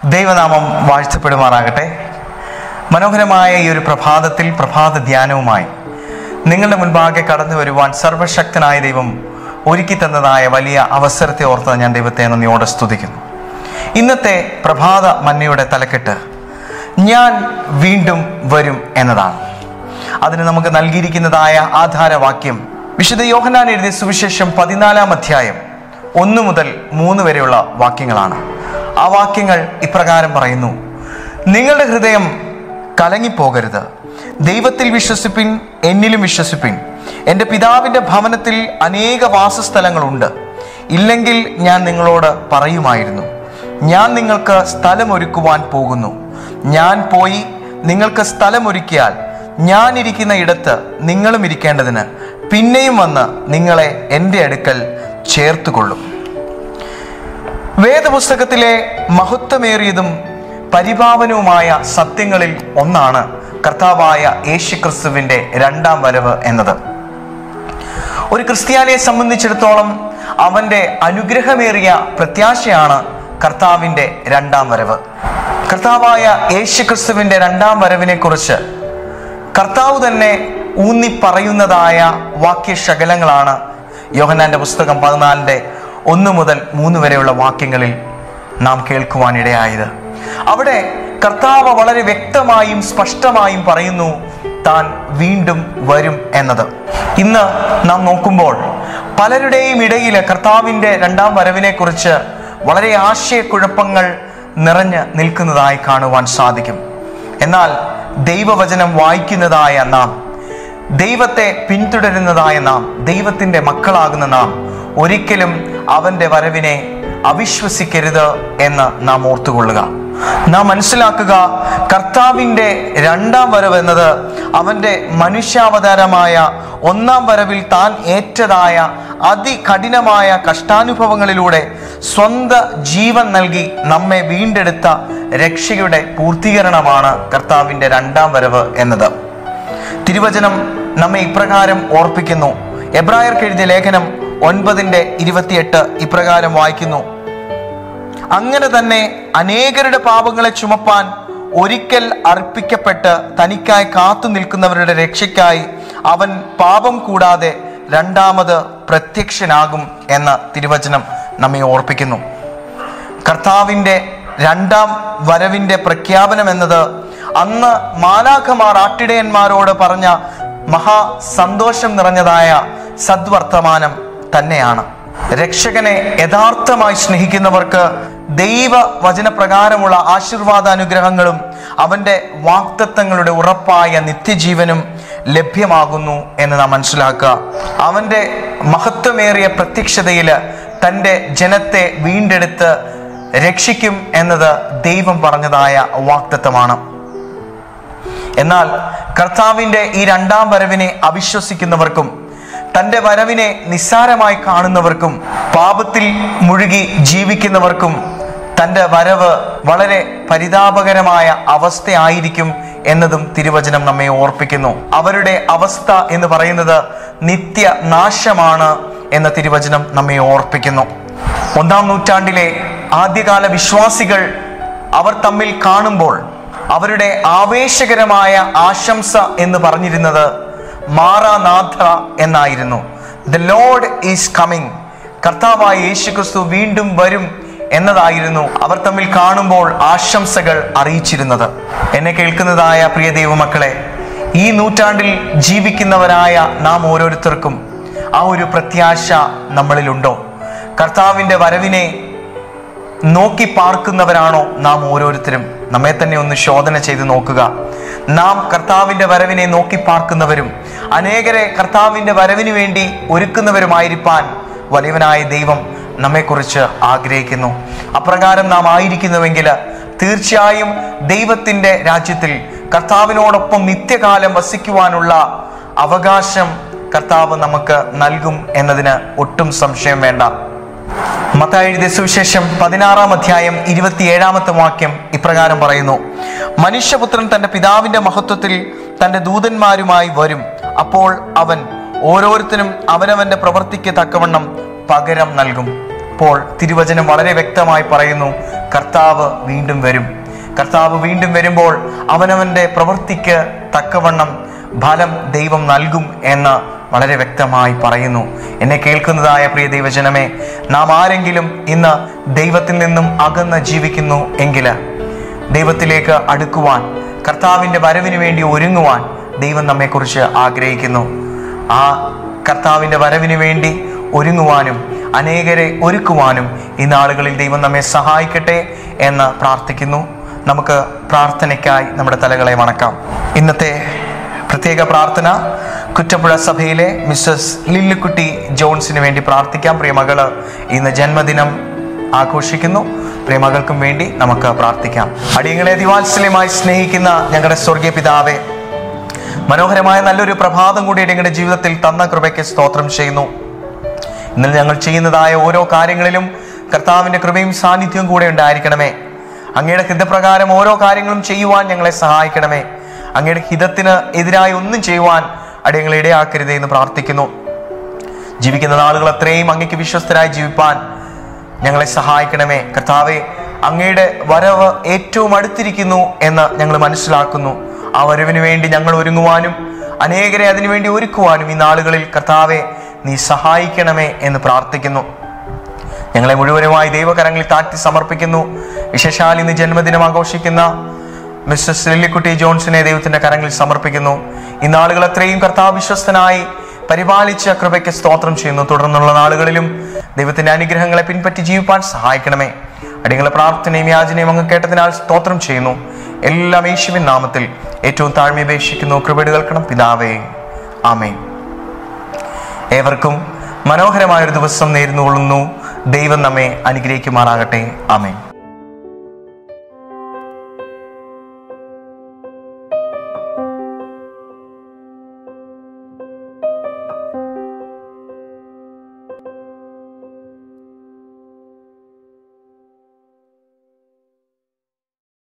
ദൈവനാമം വാഴ്ത്തപ്പെടുമാറാകട്ടെ. മനോഹരമായ ഈ ഒരു പ്രഭാതത്തിൽ പ്രഭാത ധ്യാനവുമായി നിങ്ങളുടെ മുൻപാകെ കടന്നു വരുവാൻ സർവശക്തനായ ദൈവം ഒരുക്കി തന്നതായ വലിയ അവസരത്തെ ഓർത്ത് ഞാൻ ദൈവത്തെ നന്ദിയോടെ സ്തുതിക്കുന്നു. ഇന്നത്തെ പ്രഭാത മന്നയുടെ തലക്കെട്ട് ഞാൻ വീണ്ടും വരും എന്നതാണ്. അതിന് നമുക്ക് നൽകിയിരിക്കുന്നതായ ആധാരവാക്യം വിശുദ്ധ യോഹന്നാൻ എഴുതിയ സുവിശേഷം 14-ാം അധ്യായം 1 മുതൽ 3 വരെയുള്ള വാക്യങ്ങളാണ്. ആ വാക്യങ്ങൾ ഇപ്രകാരം പറയുന്നു: നിങ്ങളുടെ ഹൃദയം കലങ്ങിപ്പോകരുത്. ദൈവത്തിൽ വിശ്വസിപ്പിൻ, എന്നിലും വിശ്വസിപ്പിൻ. എൻ്റെ പിതാവിൻ്റെ ഭവനത്തിൽ അനേക വാസസ്ഥലങ്ങളുണ്ട്. ഇല്ലെങ്കിൽ ഞാൻ നിങ്ങളോട് പറയുമായിരുന്നു. ഞാൻ നിങ്ങൾക്ക് സ്ഥലമൊരുക്കുവാൻ പോകുന്നു. ഞാൻ പോയി നിങ്ങൾക്ക് സ്ഥലമൊരുക്കിയാൽ ഞാൻ ഇരിക്കുന്ന ഇടത്ത് നിങ്ങളും ഇരിക്കേണ്ടതിന് പിന്നെയും വന്ന് നിങ്ങളെ എൻ്റെ അടുക്കൽ ചേർത്തുകൊള്ളും. വേദപുസ്തകത്തിലെ മഹത്വമേറിയതും പരിപാവനവുമായ സത്യങ്ങളിൽ ഒന്നാണ് കർത്താവായ യേശുക്രിസ്തുവിൻ്റെ 2ാം വരവ് എന്നത്. ഒരു ക്രിസ്ത്യാനിയെ സംബന്ധിച്ചിടത്തോളം അവൻ്റെ അനുഗ്രഹമേറിയ പ്രത്യാശയാണ് കർത്താവിൻ്റെ 2ാം വരവ്. കർത്താവായ യേശുക്രിസ്തുവിൻ്റെ 2ാം വരവിനെ കുറിച്ച് കർത്താവ് തന്നെ ഊന്നി പറയുന്നതായ വാക്യശകലങ്ങളാണ് യോഹന്നാന്റെ പുസ്തകം 14-1 മുതൽ 3 വരെയുള്ള വാക്യങ്ങളിൽ നാം കേൾക്കുവാനിടയായത്. അവിടെ കർത്താവ് വളരെ വ്യക്തമായും സ്പഷ്ടമായും പറയുന്നു താൻ വീണ്ടും വരും എന്നത്. ഇന്ന് നാം നോക്കുമ്പോൾ പലരുടെയും ഇടയിൽ കർത്താവിൻ്റെ 2ാം വരവിനെ കുറിച്ച് വളരെ ആശയക്കുഴപ്പങ്ങൾ നിറഞ്ഞ് നിൽക്കുന്നതായി കാണുവാൻ സാധിക്കും. എന്നാൽ ദൈവവചനം വായിക്കുന്നതായ നാം, ദൈവത്തെ പിന്തുടരുന്നതായ നാം, ദൈവത്തിൻ്റെ മക്കളാകുന്ന നാം ഒരിക്കലും അവൻ്റെ വരവിനെ അവിശ്വസിക്കരുത് എന്ന് നാം ഓർത്തുകൊള്ളുക. നാം മനസ്സിലാക്കുക, കർത്താവിൻ്റെ 2ാം വരവ് എന്നത് അവൻ്റെ മനുഷ്യാവതാരമായ 1ാം വരവിൽ താൻ ഏറ്റതായ അതികഠിനമായ കഷ്ടാനുഭവങ്ങളിലൂടെ സ്വന്തം ജീവൻ നൽകി നമ്മെ വീണ്ടെടുത്ത രക്ഷയുടെ പൂർത്തീകരണമാണ് കർത്താവിൻ്റെ 2ാം വരവ് എന്നത്. തിരുവചനം നമ്മെ ഇപ്രകാരം ഓർപ്പിക്കുന്നു. എബ്രായർക്ക് എഴുതിയ ലേഖനം 9:28 ഇപ്രകാരം വായിക്കുന്നു: അങ്ങനെ തന്നെ അനേകരുടെ പാപങ്ങളെ ചുമപ്പാൻ ഒരിക്കൽ അർപ്പിക്കപ്പെട്ട് തനിക്കായി കാത്തു നിൽക്കുന്നവരുടെ രക്ഷയ്ക്കായി അവൻ പാപം കൂടാതെ 2ാമത് പ്രത്യക്ഷനാകും എന്ന തിരുവചനം നമ്മെ ഓർപ്പിക്കുന്നു. കർത്താവിൻ്റെ 2ാം വരവിൻ്റെ പ്രഖ്യാപനം എന്നത് അന്ന് മാലാഖമാർ ആട്ടിടയന്മാരോട് പറഞ്ഞ മഹാസന്തോഷം നിറഞ്ഞതായ സദ്വർത്തമാനം തന്നെയാണ്. രക്ഷകനെ യഥാർത്ഥമായി സ്നേഹിക്കുന്നവർക്ക് ദൈവവചനപ്രകാരമുള്ള ആശീർവാദാനുഗ്രഹങ്ങളും അവൻ്റെ വാഗ്ദത്തങ്ങളുടെ ഉറപ്പായ നിത്യജീവനും ലഭ്യമാകുന്നു എന്ന് നാം മനസ്സിലാക്കുക. അവൻ്റെ മഹത്വമേറിയ പ്രത്യക്ഷതയിൽ തൻ്റെ ജനത്തെ വീണ്ടെടുത്ത് രക്ഷിക്കും എന്നത് ദൈവം പറഞ്ഞതായ വാഗ്ദത്തമാണ്. എന്നാൽ കർത്താവിൻ്റെ ഈ 2ാം വരവിനെ അവിശ്വസിക്കുന്നവർക്കും തൻ്റെ വരവിനെ നിസ്സാരമായി കാണുന്നവർക്കും പാപത്തിൽ മുഴുകി ജീവിക്കുന്നവർക്കും തൻ്റെ വരവ് വളരെ പരിതാപകരമായ അവസ്ഥയായിരിക്കും എന്നതും തിരുവചനം നമ്മെ ഓർപ്പിക്കുന്നു. അവരുടെ അവസ്ഥ എന്ന് പറയുന്നത് നിത്യനാശമാണ് എന്ന തിരുവചനം നമ്മെ ഓർപ്പിക്കുന്നു. 1ാം നൂറ്റാണ്ടിലെ ആദ്യകാല വിശ്വാസികൾ അവർ തമ്മിൽ കാണുമ്പോൾ അവരുടെ ആവേശകരമായ ആശംസ എന്ന് പറഞ്ഞിരുന്നത് മാറാനാഥ എന്നായിരുന്നു. The lord is coming. കർത്താവായ യേശുക്രിസ്തു വീണ്ടും വരും എന്നതായിരുന്നു അവർ തമ്മിൽ കാണുമ്പോൾ ആശംസകൾ അറിയിച്ചിരുന്നത്. എന്നെ കേൾക്കുന്നതായ പ്രിയ ദൈവമക്കളെ, ഈ നൂറ്റാണ്ടിൽ ജീവിക്കുന്നവരായ നാം ഓരോരുത്തർക്കും ആ ഒരു പ്രത്യാശ നമ്മളിലുണ്ടോ? കർത്താവിൻ്റെ വരവിനെ നോക്കി പാർക്കുന്നവരാണോ നാം ഓരോരുത്തരും? നമ്മെ തന്നെ ഒന്ന് ശോധന ചെയ്ത് നോക്കുക. നാം കർത്താവിൻ്റെ വരവിനെ നോക്കി പാർക്കുന്നവരും അനേകരെ കർത്താവിൻ്റെ വരവിന് വേണ്ടി ഒരുക്കുന്നവരുമായിരിക്കാൻ വലിയവനായ ദൈവം നമ്മെക്കുറിച്ച് ആഗ്രഹിക്കുന്നു. അപ്രകാരം നാം ആയിരിക്കുന്നുവെങ്കിൽ തീർച്ചയായും ദൈവത്തിൻ്റെ രാജ്യത്തിൽ കർത്താവിനോടൊപ്പം നിത്യകാലം വസിക്കുവാനുള്ള അവകാശം കർത്താവ് നമുക്ക് നൽകും എന്നതിന് ഒട്ടും സംശയം വേണ്ട. മത്തായി എഴുതിയ സുവിശേഷം 16-ാം അധ്യായം 27-ാമത്തെ വാക്യം ഇപ്രകാരം പറയുന്നു: മനുഷ്യപുത്രൻ തൻ്റെ പിതാവിൻ്റെ മഹത്വത്തിൽ തൻ്റെ ദൂതന്മാരുമായി വരും. അപ്പോൾ അവൻ ഓരോരുത്തരും അവനവൻ്റെ പ്രവൃത്തിക്ക് തക്കവണ്ണം പകരം നൽകും. അപ്പോൾ തിരുവചനം വളരെ വ്യക്തമായി പറയുന്നു, കർത്താവ് വീണ്ടും വരും. കർത്താവ് വീണ്ടും വരുമ്പോൾ അവനവൻ്റെ പ്രവൃത്തിക്ക് തക്കവണ്ണം ഫലം ദൈവം നൽകും എന്ന് വളരെ വ്യക്തമായി പറയുന്നു. എന്നെ കേൾക്കുന്നതായ പ്രിയ ദൈവജനമേ, നാം ആരെങ്കിലും ഇന്ന് ദൈവത്തിൽ നിന്നും അകന്ന് ജീവിക്കുന്നു എങ്കിൽ ദൈവത്തിലേക്ക് അടുക്കുവാൻ, കർത്താവിൻ്റെ വരവിന് വേണ്ടി ഒരുങ്ങുവാൻ ദൈവം നമ്മെക്കുറിച്ച് ആഗ്രഹിക്കുന്നു. ആ കർത്താവിൻ്റെ വരവിന് വേണ്ടി ഒരുങ്ങുവാനും അനേകരെ ഒരുക്കുവാനും ഈ നാളുകളിൽ ദൈവം നമ്മെ സഹായിക്കട്ടെ എന്ന് പ്രാർത്ഥിക്കുന്നു. നമുക്ക് പ്രാർത്ഥനയ്ക്കായി നമ്മുടെ തലകളെ വണക്കാം. ഇന്നത്തെ പ്രത്യേക പ്രാർത്ഥന കുറ്റപ്പുഴ സഭയിലെ മിസ്സസ് ലില്ലിക്കുട്ടി ജോൺസിന് വേണ്ടി പ്രാർത്ഥിക്കാം. പ്രിയമകള് ഇന്ന് ജന്മദിനം ആഘോഷിക്കുന്നു. പ്രിയമകൾക്കും വേണ്ടി നമുക്ക് പ്രാർത്ഥിക്കാം. അടിയങ്ങളെ അതിവാത്സല്യമായി സ്നേഹിക്കുന്ന ഞങ്ങളുടെ സ്വർഗീയ പിതാവേ, മനോഹരമായ നല്ലൊരു പ്രഭാതം കൂടി ഞങ്ങളുടെ ജീവിതത്തിൽ തന്ന കൃപയ്ക്ക് സ്തോത്രം ചെയ്യുന്നു. ഇന്നലെ ഞങ്ങൾ ചെയ്യുന്നതായ ഓരോ കാര്യങ്ങളിലും കർത്താവിൻ്റെ കൃപയും സാന്നിധ്യവും കൂടെ ഉണ്ടായിരിക്കണമേ. അങ്ങയുടെ ഹിതപ്രകാരം ഓരോ കാര്യങ്ങളും ചെയ്യുവാൻ ഞങ്ങളെ സഹായിക്കണമേ. അങ്ങയുടെ ഹിതത്തിന് എതിരായി ഒന്നും ചെയ്യുവാൻ അടിയങ്ങളെ ഇടയാക്കരുതേ എന്ന് പ്രാർത്ഥിക്കുന്നു. ജീവിക്കുന്ന നാളുകൾ അത്രയും അങ്ങയ്ക്ക് വിശ്വസ്തരായി ജീവിപ്പാൻ ഞങ്ങളെ സഹായിക്കണമേ. കർത്താവെ, അങ്ങയുടെ വരവ് ഏറ്റവും അടുത്തിരിക്കുന്നു എന്ന് ഞങ്ങൾ മനസ്സിലാക്കുന്നു. ആ വരവിന് വേണ്ടി ഞങ്ങൾ ഒരുങ്ങുവാനും അനേകരെ അതിനുവേണ്ടി ഒരുക്കുവാനും ഈ നാളുകളിൽ കർത്താവെ നീ സഹായിക്കണമേ എന്ന് പ്രാർത്ഥിക്കുന്നു. ഞങ്ങളെ മുഴുവനുമായി ദൈവകരങ്ങളിൽ താഴ്ത്തി സമർപ്പിക്കുന്നു. വിശേഷാൽ ഇന്ന് ജന്മദിനം ആഘോഷിക്കുന്ന മിസ്സസ് ലില്ലിക്കുട്ടി ജോൺസിനെ ദൈവത്തിന്റെ കരങ്ങളിൽ സമർപ്പിക്കുന്നു. ഈ നാളുകൾ അത്രയും കർത്താവ് വിശ്വസ്തനായി പരിപാലിച്ച കൃപയ്ക്ക് സ്തോത്രം ചെയ്യുന്നു. തുടർന്നുള്ള നാളുകളിലും ദൈവത്തിന്റെ അനുഗ്രഹങ്ങളെ പിൻപറ്റി ജീവിപ്പാൻ സഹായിക്കണമേ. അടിയങ്ങളെ പ്രാർത്ഥനയും യാചനയും അങ്ങ് കേട്ടതിനാൽ സ്തോത്രം ചെയ്യുന്നു. എല്ലാം യേശുവിൻ നാമത്തിൽ ഏറ്റവും താഴ്മയപേക്ഷിക്കുന്നു. കൃപ കേൾക്കണം പിതാവേ, ആമേൻ. ഏവർക്കും മനോഹരമായൊരു ദിവസം നേരുന്നു കൊള്ളുന്നു. ദൈവം നമ്മെ അനുഗ്രഹിക്കുമാറാകട്ടെ. ആമേൻ.